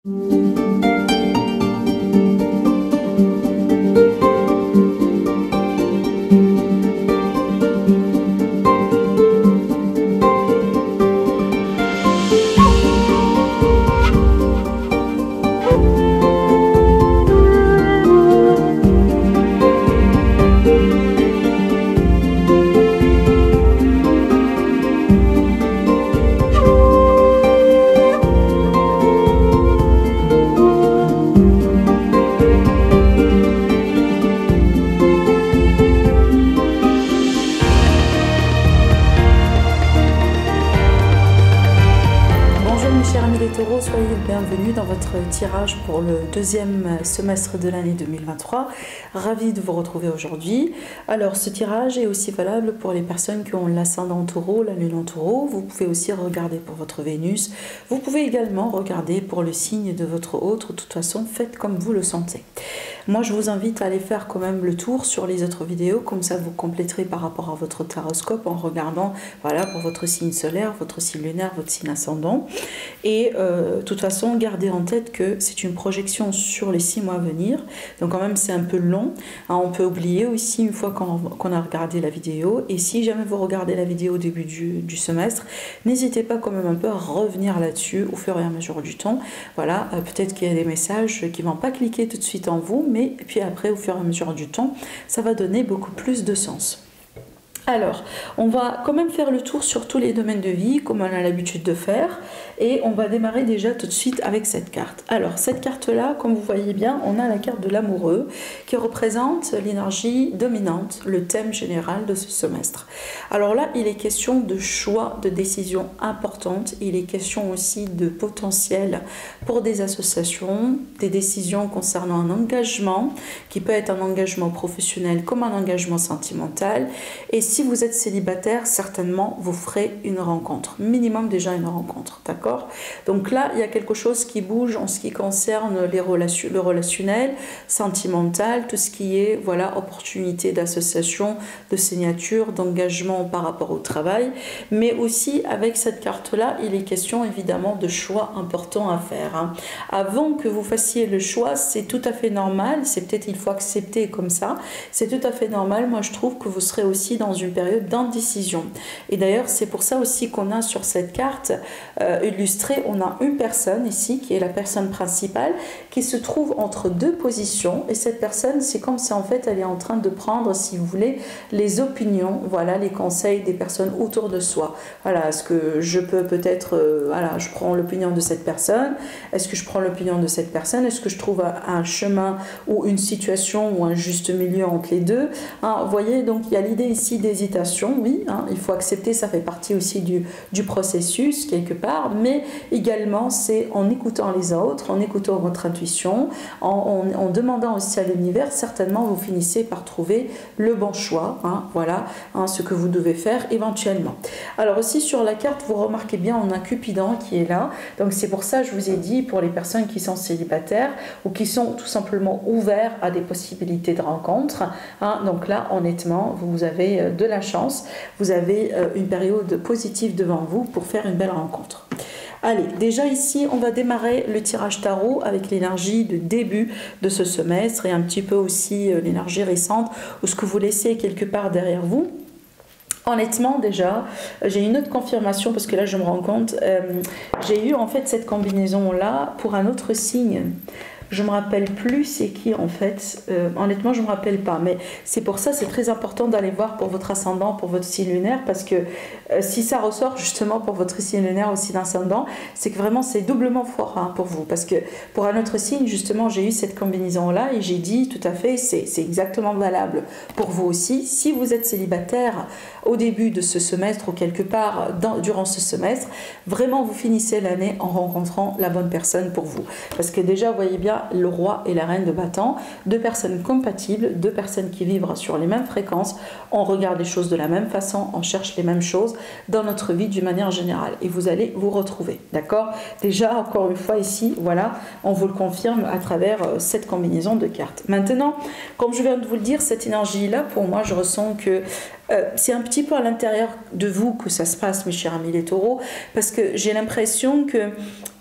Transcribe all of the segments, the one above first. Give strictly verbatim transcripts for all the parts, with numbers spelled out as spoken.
Chers amis les taureaux, soyez le bienvenue dans votre tirage pour le deuxième semestre de l'année deux mille vingt-trois. Ravi de vous retrouver aujourd'hui. Alors ce tirage est aussi valable pour les personnes qui ont l'ascendant en taureau, la lune en taureau. Vous pouvez aussi regarder pour votre Vénus. Vous pouvez également regarder pour le signe de votre autre. De toute façon, faites comme vous le sentez. Moi, je vous invite à aller faire quand même le tour sur les autres vidéos. Comme ça, vous compléterez par rapport à votre taroscope en regardant, voilà, pour votre signe solaire, votre signe lunaire, votre signe ascendant. Et euh, de toute façon, gardez en tête que c'est une projection sur les six mois à venir. Donc quand même, c'est un peu long. Hein, on peut oublier aussi une fois qu'on qu'on a regardé la vidéo. Et si jamais vous regardez la vidéo au début du, du semestre, n'hésitez pas quand même un peu à revenir là-dessus au fur et à mesure du temps. Voilà, euh, peut-être qu'il y a des messages qui ne vont pas cliquer tout de suite en vous, mais puis après, au fur et à mesure du temps, ça va donner beaucoup plus de sens. Alors, on va quand même faire le tour sur tous les domaines de vie, comme on a l'habitude de faire, et on va démarrer déjà tout de suite avec cette carte. Alors, cette carte-là, comme vous voyez bien, on a la carte de l'amoureux, qui représente l'énergie dominante, le thème général de ce semestre. Alors là, il est question de choix, de décisions importantes, il est question aussi de potentiel pour des associations, des décisions concernant un engagement, qui peut être un engagement professionnel comme un engagement sentimental, et si vous êtes célibataire, certainement vous ferez une rencontre, minimum déjà une rencontre, d'accord? Donc là, il y a quelque chose qui bouge en ce qui concerne les relations, le relationnel, sentimental, tout ce qui est, voilà, opportunité d'association, de signature, d'engagement par rapport au travail, mais aussi avec cette carte-là, il est question évidemment de choix importants à faire. Hein. Avant que vous fassiez le choix, c'est tout à fait normal, c'est peut-être il faut accepter comme ça, c'est tout à fait normal, moi je trouve que vous serez aussi dans une période d'indécision. Et d'ailleurs, c'est pour ça aussi qu'on a sur cette carte euh, illustrée, on a une personne ici qui est la personne principale qui se trouve entre deux positions. Et cette personne, c'est comme si en fait elle est en train de prendre, si vous voulez, les opinions, voilà, les conseils des personnes autour de soi. Voilà, est-ce que je peux peut-être, euh, voilà, je prends l'opinion de cette personne, est-ce que je prends l'opinion de cette personne, est-ce que je trouve un chemin ou une situation ou un juste milieu entre les deux. Hein, vous voyez, donc il y a l'idée ici d'hésitation, oui, hein, il faut accepter, ça fait partie aussi du, du processus quelque part, mais également c'est en écoutant les autres, en écoutant votre intuition, en, en, en demandant aussi à l'univers, certainement vous finissez par trouver le bon choix, hein, voilà, hein, ce que vous devez faire éventuellement. Alors aussi sur la carte, vous remarquez bien, on a Cupidon qui est là, donc c'est pour ça je vous ai dit, pour les personnes qui sont célibataires ou qui sont tout simplement ouverts à des possibilités de rencontres, hein, donc là honnêtement, vous avez de la chance, vous avez une période positive devant vous pour faire une belle rencontre. Allez, déjà ici, on va démarrer le tirage tarot avec l'énergie de début de ce semestre et un petit peu aussi l'énergie récente ou ce que vous laissez quelque part derrière vous. Honnêtement, déjà, j'ai une autre confirmation parce que là, je me rends compte, euh, j'ai eu en fait cette combinaison-là pour un autre signe. Je me rappelle plus c'est qui en fait, euh, honnêtement je me rappelle pas, mais c'est pour ça c'est très important d'aller voir pour votre ascendant, pour votre signe lunaire, parce que euh, si ça ressort justement pour votre signe lunaire aussi d'ascendant, c'est que vraiment c'est doublement fort hein, pour vous, parce que pour un autre signe justement j'ai eu cette combinaison là et j'ai dit tout à fait c'est exactement valable pour vous aussi. Si vous êtes célibataire au début de ce semestre ou quelque part dans, durant ce semestre, vraiment vous finissez l'année en rencontrant la bonne personne pour vous, parce que déjà vous voyez bien le roi et la reine de bâton, deux personnes compatibles, deux personnes qui vivent sur les mêmes fréquences, on regarde les choses de la même façon, on cherche les mêmes choses dans notre vie d'une manière générale et vous allez vous retrouver, d'accord? Déjà, encore une fois ici, voilà, on vous le confirme à travers cette combinaison de cartes. Maintenant, comme je viens de vous le dire, cette énergie-là, pour moi, je ressens que euh, c'est un petit peu à l'intérieur de vous que ça se passe, mes chers amis les taureaux, parce que j'ai l'impression que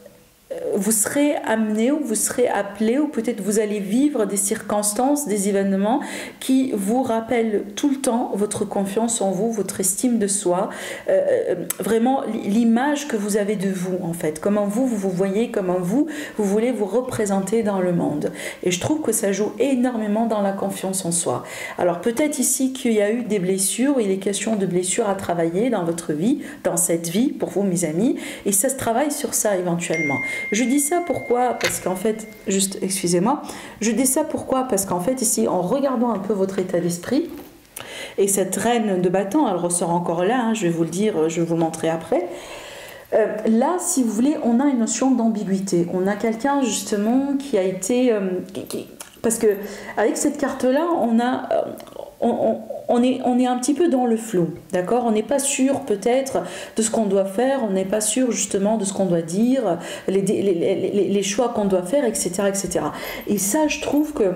vous serez amené ou vous serez appelé ou peut-être vous allez vivre des circonstances, des événements qui vous rappellent tout le temps votre confiance en vous, votre estime de soi, euh, vraiment l'image que vous avez de vous en fait, comment vous, vous vous voyez, comment vous, vous voulez vous représenter dans le monde. Et je trouve que ça joue énormément dans la confiance en soi. Alors peut-être ici qu'il y a eu des blessures, il est question de blessures à travailler dans votre vie, dans cette vie, pour vous mes amis, et ça se travaille sur ça éventuellement. Je dis ça pourquoi? Parce qu'en fait, juste, excusez-moi, je dis ça pourquoi? Parce qu'en fait, ici, en regardant un peu votre état d'esprit, et cette reine de bâton, elle ressort encore là, hein, je vais vous le dire, je vais vous montrer après. Euh, là, si vous voulez, on a une notion d'ambiguïté. On a quelqu'un, justement, qui a été... Euh, qui, qui, parce que avec cette carte-là, on a... Euh, on, on, On est, on est un petit peu dans le flou, d'accord? On n'est pas sûr peut-être de ce qu'on doit faire, on n'est pas sûr justement de ce qu'on doit dire, les, les, les, les choix qu'on doit faire, et cetera, et cetera. Et ça, je trouve que,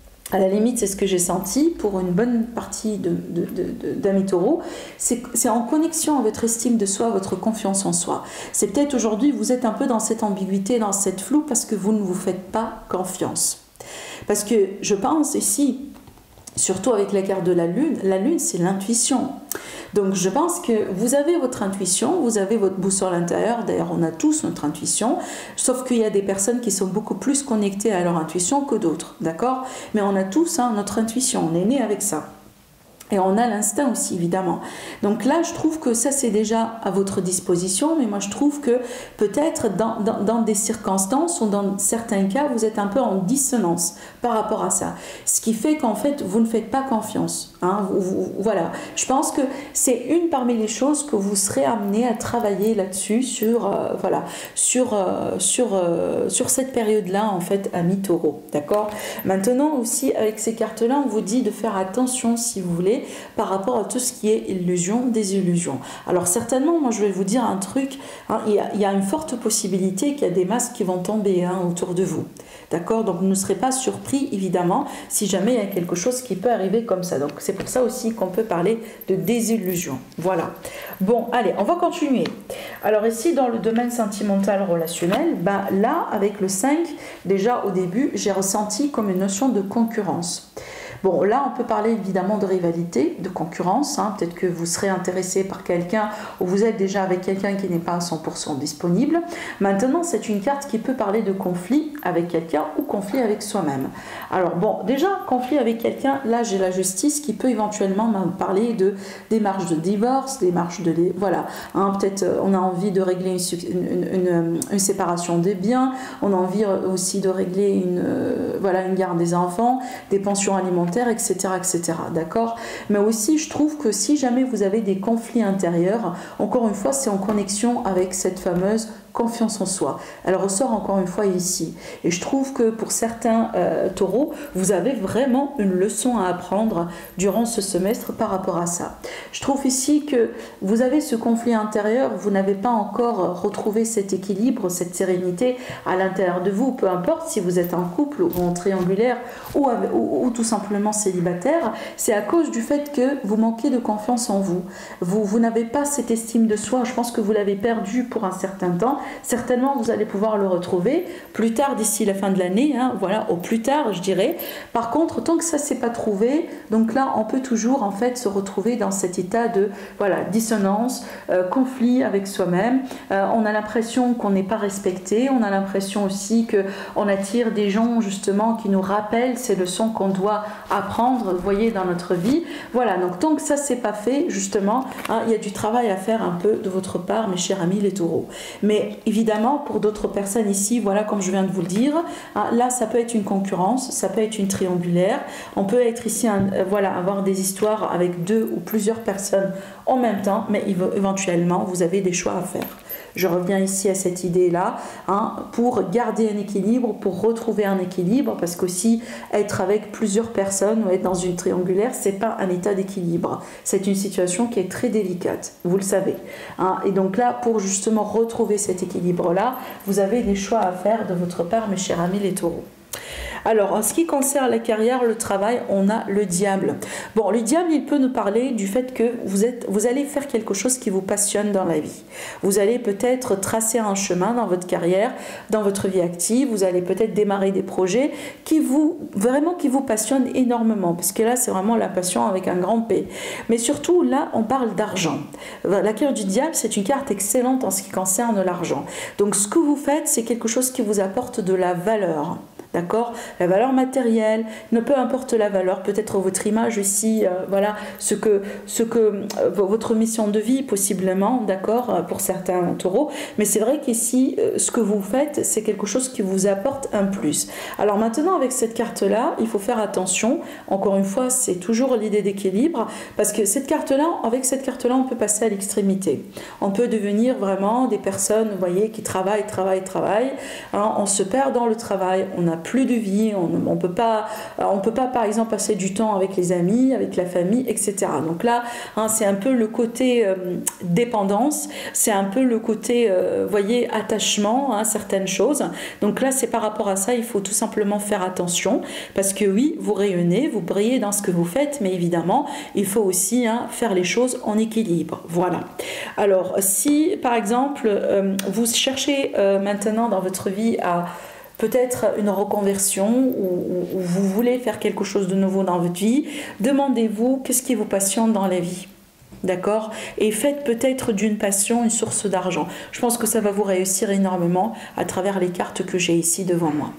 à la limite, c'est ce que j'ai senti pour une bonne partie de, de, de, d'Amis Taureaux, c'est en connexion avec votre estime de soi, votre confiance en soi. C'est peut-être aujourd'hui, vous êtes un peu dans cette ambiguïté, dans cette flou, parce que vous ne vous faites pas confiance. Parce que je pense ici... Surtout avec la carte de la lune, la lune c'est l'intuition. Donc je pense que vous avez votre intuition, vous avez votre boussole intérieure, d'ailleurs on a tous notre intuition, sauf qu'il y a des personnes qui sont beaucoup plus connectées à leur intuition que d'autres, d'accord? Mais on a tous hein, notre intuition, on est né avec ça. Et on a l'instinct aussi, évidemment. Donc là, je trouve que ça, c'est déjà à votre disposition, mais moi, je trouve que peut-être dans, dans, dans des circonstances ou dans certains cas, vous êtes un peu en dissonance par rapport à ça. Ce qui fait qu'en fait, vous ne faites pas confiance. Hein, vous, vous, voilà. Je pense que c'est une parmi les choses que vous serez amené à travailler là-dessus, sur, euh, voilà, sur, euh, sur, euh, sur cette période-là, en fait, Amis Taureaux. D'accord? Maintenant, aussi, avec ces cartes-là, on vous dit de faire attention, si vous voulez, par rapport à tout ce qui est illusion, désillusion. Alors certainement, moi je vais vous dire un truc, hein, il, y a, il y a une forte possibilité qu'il y a des masques qui vont tomber hein, autour de vous. D'accord? Donc vous ne serez pas surpris, évidemment, si jamais il y a quelque chose qui peut arriver comme ça. Donc c'est pour ça aussi qu'on peut parler de désillusion. Voilà. Bon, allez, on va continuer. Alors ici, dans le domaine sentimental relationnel, ben, là, avec le cinq, déjà au début, j'ai ressenti comme une notion de concurrence. Bon, là, on peut parler évidemment de rivalité, de concurrence. Hein. Peut-être que vous serez intéressé par quelqu'un ou vous êtes déjà avec quelqu'un qui n'est pas à cent pour cent disponible. Maintenant, c'est une carte qui peut parler de conflit avec quelqu'un ou conflit avec soi-même. Alors bon, déjà, conflit avec quelqu'un, là, j'ai la justice qui peut éventuellement parler de démarche de divorce, démarche de... Voilà, hein, peut-être on a envie de régler une, une, une, une séparation des biens, on a envie aussi de régler une, euh, voilà, une garde des enfants, des pensions alimentaires, et cetera, et cetera. D'accord? Mais aussi, je trouve que si jamais vous avez des conflits intérieurs, encore une fois, c'est en connexion avec cette fameuse confiance en soi. Elle ressort encore une fois ici. Et je trouve que pour certains euh, taureaux, vous avez vraiment une leçon à apprendre durant ce semestre par rapport à ça. Je trouve ici que vous avez ce conflit intérieur, vous n'avez pas encore retrouvé cet équilibre, cette sérénité à l'intérieur de vous, peu importe si vous êtes en couple ou en triangulaire ou, ou, ou tout simplement célibataire, c'est à cause du fait que vous manquez de confiance en vous. Vous, vous n'avez pas cette estime de soi, je pense que vous l'avez perdu pour un certain temps. Certainement, vous allez pouvoir le retrouver plus tard, d'ici la fin de l'année, hein, voilà, au plus tard, je dirais. Par contre, tant que ça ne s'est pas trouvé, donc là, on peut toujours, en fait, se retrouver dans cet état de, voilà, dissonance, euh, conflit avec soi-même. Euh, on a l'impression qu'on n'est pas respecté, on a l'impression aussi qu'on attire des gens, justement, qui nous rappellent ces leçons qu'on doit apprendre, vous voyez, dans notre vie. Voilà, donc tant que ça ne s'est pas fait, justement, hein, il y a du travail à faire un peu de votre part, mes chers amis les taureaux. Mais évidemment, pour d'autres personnes ici, voilà, comme je viens de vous le dire, hein, là, ça peut être une concurrence, ça peut être une triangulaire. On peut être ici, un, euh, voilà, avoir des histoires avec deux ou plusieurs personnes en même temps, mais éventuellement, vous avez des choix à faire. Je reviens ici à cette idée-là, hein, pour garder un équilibre, pour retrouver un équilibre, parce qu'aussi être avec plusieurs personnes ou être dans une triangulaire, c'est pas un état d'équilibre. C'est une situation qui est très délicate, vous le savez. Hein. Et donc là, pour justement retrouver cet équilibre-là, vous avez des choix à faire de votre part, mes chers amis les taureaux. Alors, en ce qui concerne la carrière, le travail, on a le diable. Bon, le diable, il peut nous parler du fait que vous, êtes, vous allez faire quelque chose qui vous passionne dans la vie. Vous allez peut-être tracer un chemin dans votre carrière, dans votre vie active. Vous allez peut-être démarrer des projets qui vous, vraiment, qui vous passionnent énormément. Parce que là, c'est vraiment la passion avec un grand P. Mais surtout, là, on parle d'argent. La carte du diable, c'est une carte excellente en ce qui concerne l'argent. Donc, ce que vous faites, c'est quelque chose qui vous apporte de la valeur. D'accord, la valeur matérielle, ne peu importe la valeur, peut-être votre image aussi, euh, voilà, ce que, ce que euh, votre mission de vie possiblement, d'accord, euh, pour certains taureaux, mais c'est vrai qu'ici, euh, ce que vous faites, c'est quelque chose qui vous apporte un plus. Alors maintenant, avec cette carte-là, il faut faire attention, encore une fois, c'est toujours l'idée d'équilibre, parce que cette carte-là, avec cette carte-là, on peut passer à l'extrémité. On peut devenir vraiment des personnes, vous voyez, qui travaillent, travaillent, travaillent, hein, on se perd dans le travail, on a plus de vie, on ne peut pas, on peut pas par exemple passer du temps avec les amis, avec la famille, et cetera. Donc là, hein, c'est un peu le côté euh, dépendance, c'est un peu le côté, euh, voyez, attachement à hein, certaines choses. Donc là, c'est par rapport à ça, il faut tout simplement faire attention, parce que oui, vous rayonnez, vous brillez dans ce que vous faites, mais évidemment, il faut aussi hein, faire les choses en équilibre. Voilà. Alors, si par exemple, euh, vous cherchez euh, maintenant dans votre vie à peut-être une reconversion ou, ou vous voulez faire quelque chose de nouveau dans votre vie, demandez-vous qu'est-ce qui vous passionne dans la vie. D'accord? Et faites peut-être d'une passion une source d'argent. Je pense que ça va vous réussir énormément à travers les cartes que j'ai ici devant moi.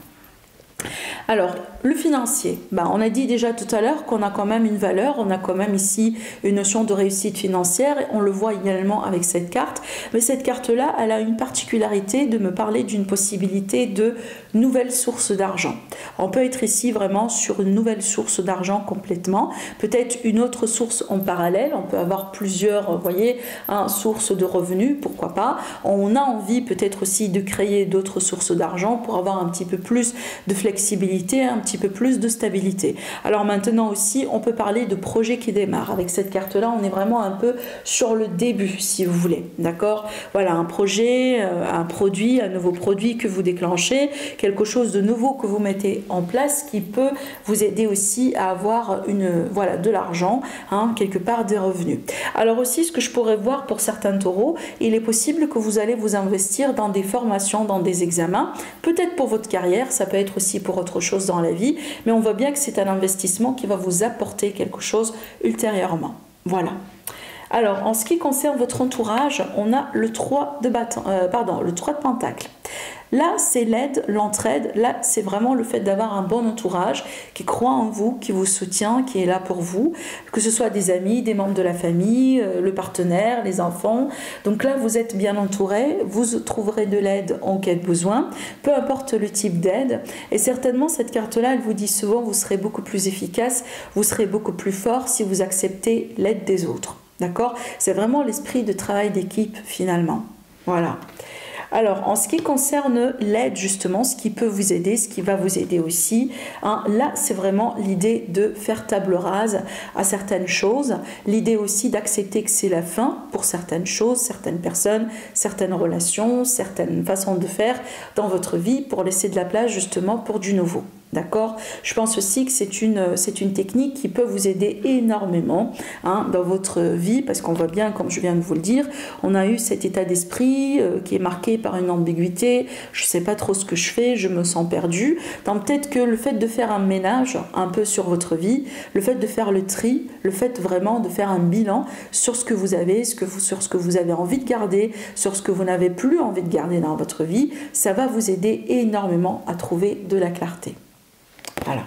Alors, le financier, ben, on a dit déjà tout à l'heure qu'on a quand même une valeur, on a quand même ici une notion de réussite financière, et on le voit également avec cette carte, mais cette carte-là, elle a une particularité de me parler d'une possibilité de nouvelle source d'argent. On peut être ici vraiment sur une nouvelle source d'argent complètement, peut-être une autre source en parallèle, on peut avoir plusieurs, vous voyez, hein, sources de revenus, pourquoi pas. On a envie peut-être aussi de créer d'autres sources d'argent pour avoir un petit peu plus de flexibilité, un petit peu plus de stabilité. Alors maintenant aussi, on peut parler de projets qui démarrent. Avec cette carte-là, on est vraiment un peu sur le début, si vous voulez. D'accord? Voilà, un projet, un produit, un nouveau produit que vous déclenchez, quelque chose de nouveau que vous mettez en place qui peut vous aider aussi à avoir une, voilà, de l'argent, hein, quelque part des revenus. Alors aussi, ce que je pourrais voir pour certains taureaux, il est possible que vous allez vous investir dans des formations, dans des examens, peut-être pour votre carrière, ça peut être aussi pour autre chose dans la vie, mais on voit bien que c'est un investissement qui va vous apporter quelque chose ultérieurement. Voilà. Alors, en ce qui concerne votre entourage, on a le trois de bâton, euh, pardon, le trois de pentacle. Là, c'est l'aide, l'entraide. Là, c'est vraiment le fait d'avoir un bon entourage qui croit en vous, qui vous soutient, qui est là pour vous, que ce soit des amis, des membres de la famille, le partenaire, les enfants. Donc là, vous êtes bien entouré, vous trouverez de l'aide en cas de besoin, peu importe le type d'aide. Et certainement, cette carte-là, elle vous dit souvent, vous serez beaucoup plus efficace, vous serez beaucoup plus fort si vous acceptez l'aide des autres. D'accord? C'est vraiment l'esprit de travail d'équipe, finalement. Voilà. Alors, en ce qui concerne l'aide, justement, ce qui peut vous aider, ce qui va vous aider aussi, hein, là, c'est vraiment l'idée de faire table rase à certaines choses. L'idée aussi d'accepter que c'est la fin pour certaines choses, certaines personnes, certaines relations, certaines façons de faire dans votre vie pour laisser de la place, justement, pour du nouveau. D'accord? Je pense aussi que c'est une, c'est une technique qui peut vous aider énormément hein, dans votre vie, parce qu'on voit bien, comme je viens de vous le dire, on a eu cet état d'esprit euh, qui est marqué par une ambiguïté, je ne sais pas trop ce que je fais, je me sens perdu. Donc peut-être que le fait de faire un ménage un peu sur votre vie, le fait de faire le tri, le fait vraiment de faire un bilan sur ce que vous avez, ce que vous, sur ce que vous avez envie de garder, sur ce que vous n'avez plus envie de garder dans votre vie, ça va vous aider énormément à trouver de la clarté. Voilà.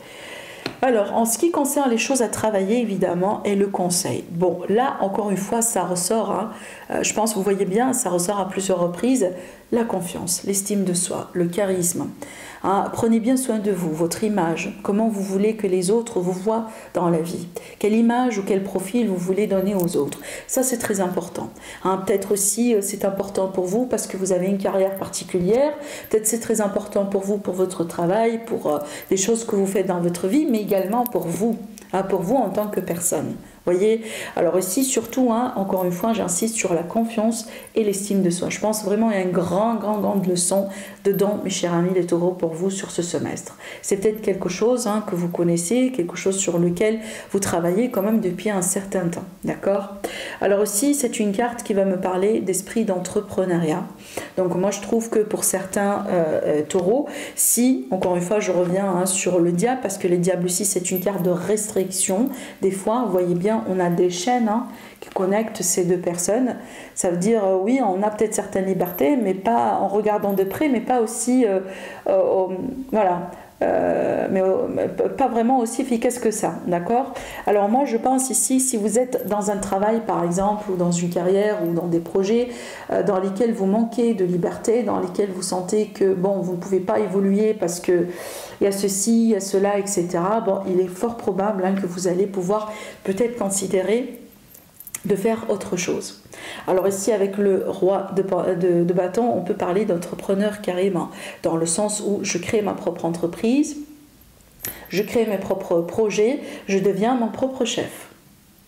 Alors, en ce qui concerne les choses à travailler, évidemment, et le conseil. Bon, là, encore une fois, ça ressort, hein, euh, je pense, vous voyez bien, ça ressort à plusieurs reprises, la confiance, l'estime de soi, le charisme. Hein, prenez bien soin de vous, votre image, comment vous voulez que les autres vous voient dans la vie. Quelle image ou quel profil vous voulez donner aux autres. Ça, c'est très important. Hein, peut-être aussi, c'est important pour vous parce que vous avez une carrière particulière. Peut-être c'est très important pour vous, pour votre travail, pour euh, des choses que vous faites dans votre vie, mais également pour vous, hein, pour vous en tant que personne. Voyez, alors ici surtout, hein, encore une fois, j'insiste sur la confiance et l'estime de soi. Je pense vraiment qu'il y a une grande, grande, grande leçon dedans, mes chers amis les taureaux, pour vous sur ce semestre. C'est peut-être quelque chose hein, que vous connaissez, quelque chose sur lequel vous travaillez quand même depuis un certain temps, d'accord? Alors aussi, c'est une carte qui va me parler d'esprit d'entrepreneuriat. Donc moi, je trouve que pour certains euh, euh, taureaux, si, encore une fois, je reviens hein, sur le diable, parce que le diable aussi, c'est une carte de restriction. Des fois, vous voyez bien, on a des chaînes hein, qui connectent ces deux personnes. Ça veut dire, euh, oui, on a peut-être certaines libertés, mais pas en regardant de près, mais pas aussi, euh, euh, voilà, euh, mais, mais pas vraiment aussi efficace que ça, d'accord? Alors moi, je pense ici, si vous êtes dans un travail, par exemple, ou dans une carrière, ou dans des projets euh, dans lesquels vous manquez de liberté, dans lesquels vous sentez que, bon, vous ne pouvez pas évoluer parce que il y a ceci, il y a cela, et cetera. Bon, il est fort probable hein, que vous allez pouvoir peut-être considérer de faire autre chose. Alors ici, avec le roi de, de, de bâton, on peut parler d'entrepreneur carrément, dans le sens où je crée ma propre entreprise, je crée mes propres projets, je deviens mon propre chef. D'accord ?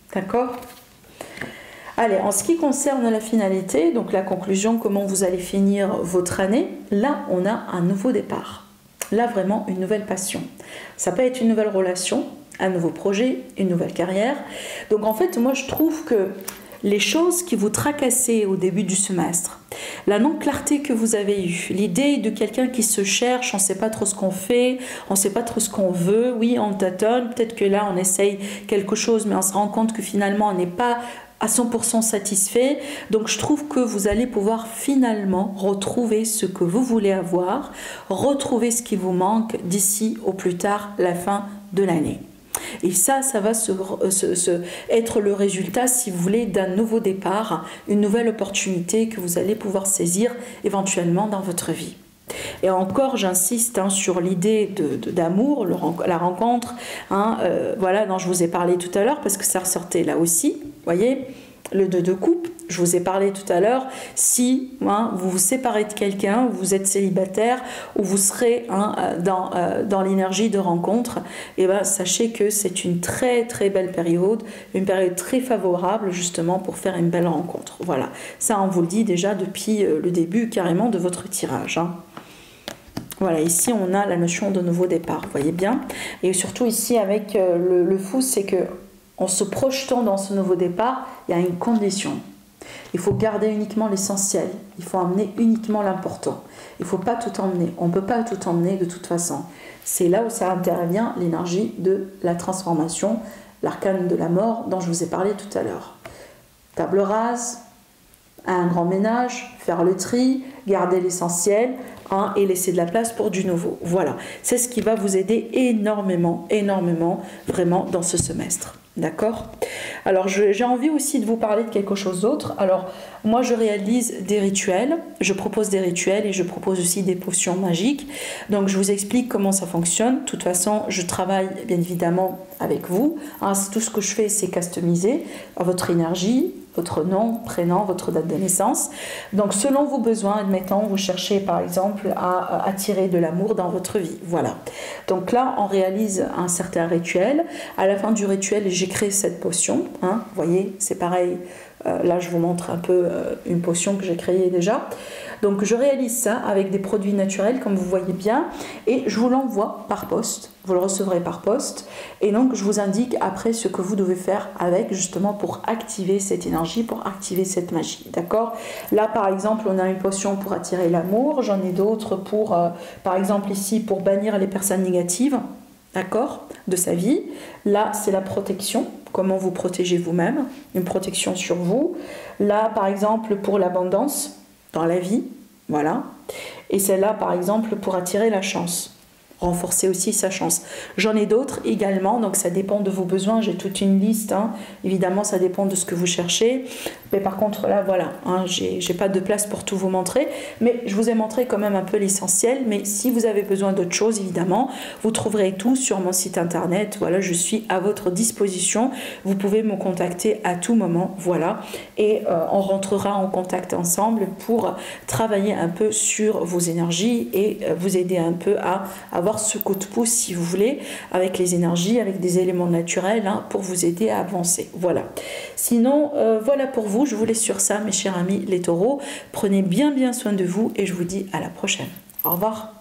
Allez, en ce qui concerne la finalité, donc la conclusion, comment vous allez finir votre année, là, on a un nouveau départ. Là, vraiment, une nouvelle passion. Ça peut être une nouvelle relation, un nouveau projet, une nouvelle carrière. Donc, en fait, moi, je trouve que les choses qui vous tracassaient au début du semestre, la non-clarté que vous avez eue, l'idée de quelqu'un qui se cherche, on ne sait pas trop ce qu'on fait, on ne sait pas trop ce qu'on veut, oui, on tâtonne, peut-être que là, on essaye quelque chose, mais on se rend compte que finalement, on n'est pas à cent pour cent satisfait. Donc je trouve que vous allez pouvoir finalement retrouver ce que vous voulez avoir, retrouver ce qui vous manque d'ici au plus tard la fin de l'année. Et ça, ça va se, se, se, être le résultat, si vous voulez, d'un nouveau départ, une nouvelle opportunité que vous allez pouvoir saisir éventuellement dans votre vie. Et encore, j'insiste hein, sur l'idée de, de, d'amour, le, la rencontre, hein, euh, voilà, dont je vous ai parlé tout à l'heure, parce que ça ressortait là aussi, vous voyez, le deux de coupe, je vous ai parlé tout à l'heure, si hein, vous vous séparez de quelqu'un, vous êtes célibataire, ou vous serez hein, dans, euh, dans l'énergie de rencontre, et ben, sachez que c'est une très très belle période, une période très favorable justement pour faire une belle rencontre. Voilà, ça on vous le dit déjà depuis euh, le début carrément de votre tirage. Hein. Voilà, ici on a la notion de nouveau départ, vous voyez bien. Et surtout ici avec euh, le, le fou, c'est que en se projetant dans ce nouveau départ, il y a une condition. Il faut garder uniquement l'essentiel, il faut emmener uniquement l'important. Il ne faut pas tout emmener, on ne peut pas tout emmener de toute façon. C'est là où ça intervient l'énergie de la transformation, l'arcane de la mort dont je vous ai parlé tout à l'heure. Table rase, un grand ménage, faire le tri, garder l'essentiel, hein, et laisser de la place pour du nouveau. Voilà, c'est ce qui va vous aider énormément, énormément, vraiment dans ce semestre. D'accord? Alors, j'ai envie aussi de vous parler de quelque chose d'autre. Alors, moi, je réalise des rituels. Je propose des rituels et je propose aussi des potions magiques. Donc, je vous explique comment ça fonctionne. De toute façon, je travaille bien évidemment avec vous. Hein, tout ce que je fais, c'est customiser votre énergie, votre nom, prénom, votre date de naissance. Donc, selon vos besoins, admettons, vous cherchez par exemple à attirer de l'amour dans votre vie. Voilà. Donc là, on réalise un certain rituel. À la fin du rituel, j'ai créé cette potion. Hein, vous voyez, c'est pareil. Euh, là, je vous montre un peu euh, une potion que j'ai créée déjà. Donc, je réalise ça avec des produits naturels, comme vous voyez bien, et je vous l'envoie par poste. Vous le recevrez par poste. Et donc, je vous indique après ce que vous devez faire avec, justement, pour activer cette énergie, pour activer cette magie. D'accord? Là, par exemple, on a une potion pour attirer l'amour. J'en ai d'autres pour, euh, par exemple, ici, pour bannir les personnes négatives. D'accord? De sa vie. Là, c'est la protection. Comment vous protégez vous-même. Une protection sur vous. Là, par exemple, pour l'abondance dans la vie. Voilà. Et celle-là, par exemple, pour attirer la chance. Renforcer aussi sa chance. J'en ai d'autres également, donc ça dépend de vos besoins. J'ai toute une liste, hein. Évidemment, ça dépend de ce que vous cherchez. Mais par contre, là, voilà, hein, j'ai pas de place pour tout vous montrer. Mais je vous ai montré quand même un peu l'essentiel. Mais si vous avez besoin d'autres choses, évidemment, vous trouverez tout sur mon site internet. Voilà, je suis à votre disposition. Vous pouvez me contacter à tout moment. Voilà. Et euh, on rentrera en contact ensemble pour travailler un peu sur vos énergies et euh, vous aider un peu à avoir avoir ce coup de pouce, si vous voulez, avec les énergies, avec des éléments naturels, hein, pour vous aider à avancer. Voilà. Sinon, euh, voilà pour vous. Je vous laisse sur ça, mes chers amis les taureaux. Prenez bien bien soin de vous et je vous dis à la prochaine. Au revoir.